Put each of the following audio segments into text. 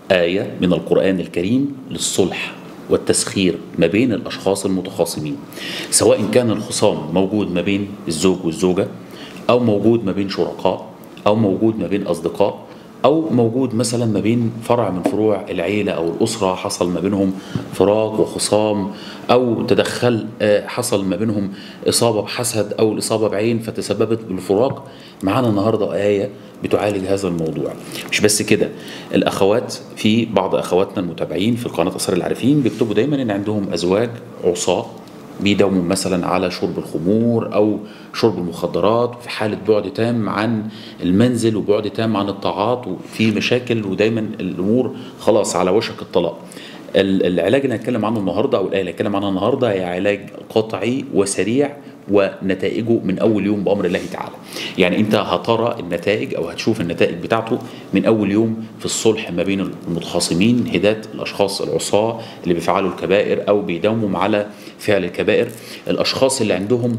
آية من القرآن الكريم للصلح والتسخير ما بين الأشخاص المتخاصمين، سواء كان الخصام موجود ما بين الزوج والزوجة، أو موجود ما بين شركاء، أو موجود ما بين أصدقاء، أو موجود مثلا ما بين فرع من فروع العيلة أو الأسرة حصل ما بينهم فراق وخصام، أو تدخل حصل ما بينهم إصابة بحسد أو الإصابة بعين فتسببت بالفراق. معانا النهاردة آية بتعالج هذا الموضوع. مش بس كده، الأخوات، في بعض أخواتنا المتابعين في قناة أسرار العارفين بيكتبوا دايما إن عندهم أزواج عصاة بيداوموا مثلا على شرب الخمور او شرب المخدرات، في حاله بعد تام عن المنزل وبعد تام عن الطاعات وفي مشاكل ودايما الامور خلاص على وشك الطلاق. العلاج اللي هنتكلم عنه النهارده او الايه اللي هنتكلم عنها النهارده هي علاج قطعي وسريع ونتائجه من اول يوم بامر الله تعالى. يعني انت هترى النتائج او هتشوف النتائج بتاعته من اول يوم في الصلح ما بين المتخاصمين، هدايه الاشخاص العصاه اللي بيفعلوا الكبائر او بيداوموا على فعل الكبائر، الاشخاص اللي عندهم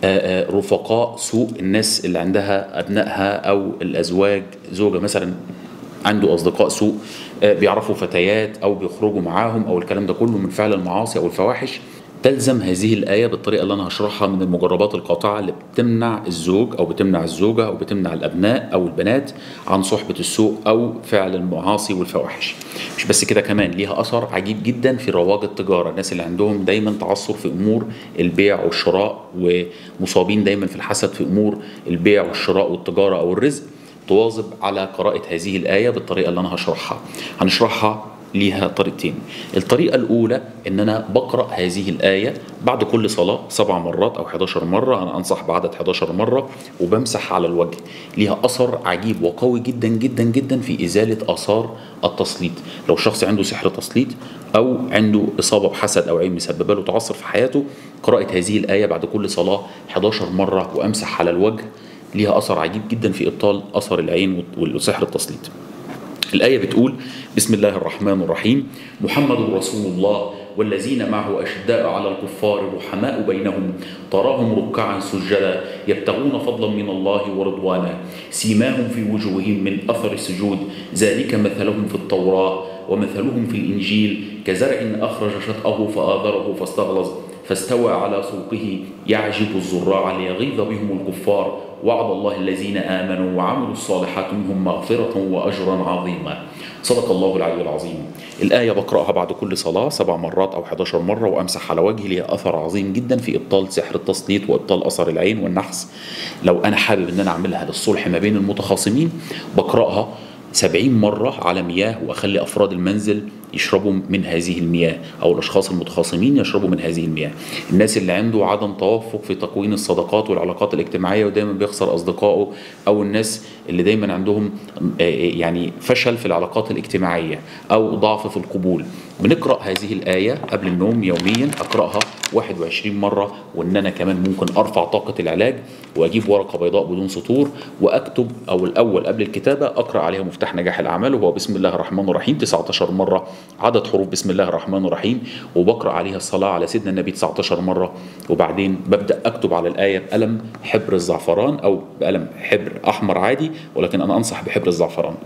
رفقاء سوء، الناس اللي عندها ابنائها او الازواج، زوجه مثلا عنده اصدقاء سوء بيعرفوا فتيات او بيخرجوا معاهم او الكلام ده كله من فعل المعاصي او الفواحش. تلزم هذه الآية بالطريقة اللي أنا هشرحها من المجربات القاطعة اللي بتمنع الزوج أو بتمنع الزوجة أو بتمنع الأبناء أو البنات عن صحبة السوء أو فعل المعاصي والفواحش. مش بس كده، كمان ليها أثر عجيب جدا في رواج التجارة، الناس اللي عندهم دايما تعثر في أمور البيع والشراء ومصابين دايما في الحسد في أمور البيع والشراء والتجارة أو الرزق، تواظب على قراءة هذه الآية بالطريقة اللي أنا هشرحها. هنشرحها ليها طريقتين. الطريقة الأولى إن أنا بقرأ هذه الآية بعد كل صلاة 7 مرات أو 11 مرة، أنا أنصح بعدد 11 مرة، وبمسح على الوجه. ليها أثر عجيب وقوي جدا جدا جدا في إزالة آثار التسليط. لو شخص عنده سحر تسليط أو عنده إصابة بحسد أو عين مسببة له تعثر في حياته، قراءة هذه الآية بعد كل صلاة 11 مرة وأمسح على الوجه ليها أثر عجيب جدا في إبطال أثر العين وسحر التسليط. الآية بتقول: بسم الله الرحمن الرحيم، محمد رسول الله والذين معه أشداء على الكفار رحماء بينهم تراهم ركعا سجدا يبتغون فضلا من الله ورضوانا سيماهم في وجوههم من أثر السجود ذلك مثلهم في التوراة ومثلهم في الإنجيل كزرع أخرج شطأه فآذره فاستغلظ فاستوى على سوقه يعجب الزراع ليغيظ بهم الكفار وعد الله الذين آمنوا وعملوا الصالحات منهم مغفرة وأجرا عظيما. صدق الله العلي العظيم. الآية بقرأها بعد كل صلاة 7 مرات أو 11 مرة وأمسح على وجهي، ليها أثر عظيم جدا في إبطال سحر التسليط وإبطال أثر العين والنحس. لو أنا حابب أن أنا أعملها للصلح ما بين المتخاصمين بقرأها 70 مرة على مياه، وأخلي أفراد المنزل يشربوا من هذه المياه أو الأشخاص المتخاصمين يشربوا من هذه المياه. الناس اللي عنده عدم توافق في تكوين الصداقات والعلاقات الاجتماعية ودايما بيخسر أصدقائه، أو الناس اللي دايما عندهم يعني فشل في العلاقات الاجتماعية أو ضعف في القبول، بنقرأ هذه الآية قبل النوم يوميا. أقرأها 21 مرة، وإن أنا كمان ممكن أرفع طاقة العلاج وأجيب ورقة بيضاء بدون سطور وأكتب، أو الأول قبل الكتابة أقرأ عليها مفتاح نجاح الأعمال وهو بسم الله الرحمن الرحيم 19 مرة، عدد حروف بسم الله الرحمن الرحيم، وبقرأ عليها الصلاة على سيدنا النبي 19 مرة. وبعدين ببدأ أكتب على الآية بقلم حبر الزعفران أو بقلم حبر أحمر عادي، ولكن أنا أنصح بحبر الزعفران.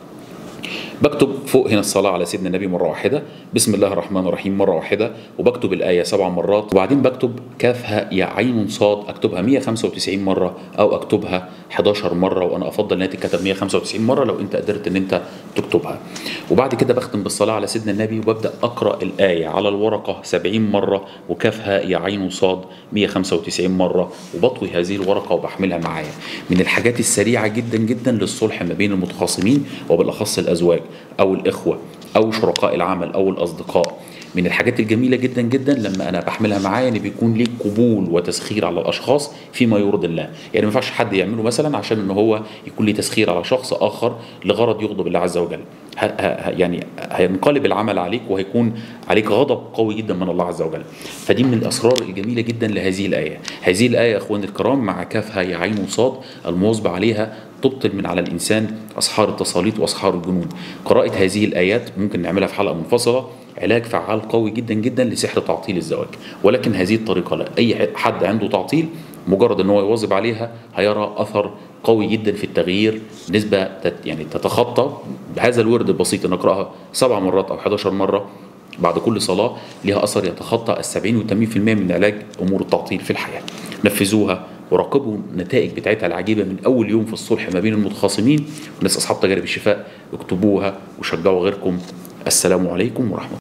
بكتب فوق هنا الصلاة على سيدنا النبي مرة واحدة، بسم الله الرحمن الرحيم مرة واحدة، وبكتب الآية 7 مرات، وبعدين بكتب كاف هاء يا عين صاد، أكتبها 195 مرة أو أكتبها 11 مرة، وأنا أفضل إنها تتكتب 195 مرة لو أنت قدرت إن أنت تكتبها. وبعد كده بختم بالصلاة على سيدنا النبي وببدأ أقرأ الآية على الورقة 70 مرة وكاف هاء يا عين صاد 195 مرة، وبطوي هذه الورقة وبحملها معايا. من الحاجات السريعة جدا جدا للصلح ما بين المتخاصمين وبالأخص الأزواج أو الإخوة أو شركاء العمل أو الأصدقاء. من الحاجات الجميلة جدا جدا لما أنا بحملها معايا إن بيكون ليه قبول وتسخير على الأشخاص فيما يرضي الله. يعني ما ينفعش حد يعمله مثلا عشان إن هو يكون ليه تسخير على شخص آخر لغرض يغضب الله عز وجل. يعني هينقلب العمل عليك وهيكون عليك غضب قوي جدا من الله عز وجل. فدي من الأسرار الجميلة جدا لهذه الآية. هذه الآية يا أخواني الكرام مع كافها يا عين وصاد المواظبة عليها تبطل من على الإنسان أسحار التساليط وأسحار الجنون. قراءة هذه الآيات ممكن نعملها في حلقة منفصلة، علاج فعال قوي جدا جدا لسحر تعطيل الزواج. ولكن هذه الطريقة لا، أي حد عنده تعطيل مجرد ان هو يواظب عليها هيرى اثر قوي جدا في التغيير، نسبة يعني تتخطى بهذا الورد البسيط ان نقراها 7 مرات او 11 مرة بعد كل صلاة لها أثر يتخطى 70 و80% من علاج أمور التعطيل في الحياة. نفذوها وراقبوا النتائج بتاعتها العجيبة من أول يوم في الصلح ما بين المتخاصمين. والناس أصحاب تجارب الشفاء اكتبوها وشجعوا غيركم. السلام عليكم ورحمة الله.